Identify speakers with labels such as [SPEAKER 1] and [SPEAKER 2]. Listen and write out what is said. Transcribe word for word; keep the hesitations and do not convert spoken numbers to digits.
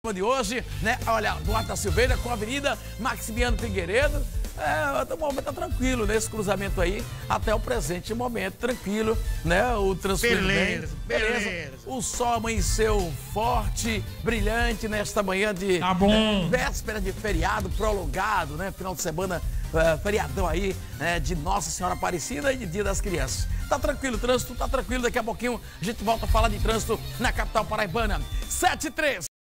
[SPEAKER 1] de hoje, né? Olha, Duarte da Silveira com a Avenida Maximiano Figueiredo. É, o momento tá tranquilo nesse cruzamento aí, até o presente momento, tranquilo, né? O transporte
[SPEAKER 2] beleza,
[SPEAKER 1] bem, beleza, beleza. O sol amanheceu forte, brilhante nesta manhã de
[SPEAKER 2] tá bom.
[SPEAKER 1] É, véspera de feriado prolongado, né? Final de semana, uh, feriadão aí, né? De Nossa Senhora Aparecida e de Dia das Crianças. Tá tranquilo o trânsito, tá tranquilo. Daqui a pouquinho a gente volta a falar de trânsito na capital paraibana. sete e três.